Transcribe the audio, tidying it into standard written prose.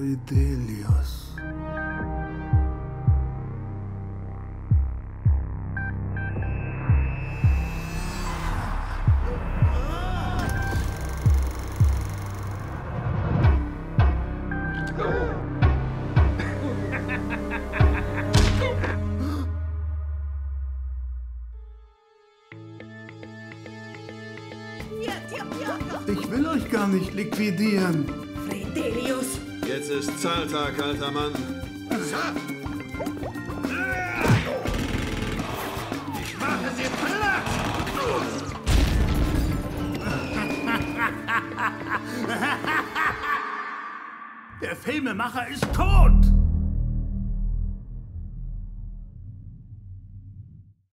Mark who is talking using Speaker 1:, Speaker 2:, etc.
Speaker 1: Fridelius. Ich will euch gar nicht liquidieren.
Speaker 2: Fridelius!
Speaker 3: Jetzt ist Zahltag, alter Mann.
Speaker 2: Ich mache sie platt!
Speaker 1: Der Filmemacher ist tot!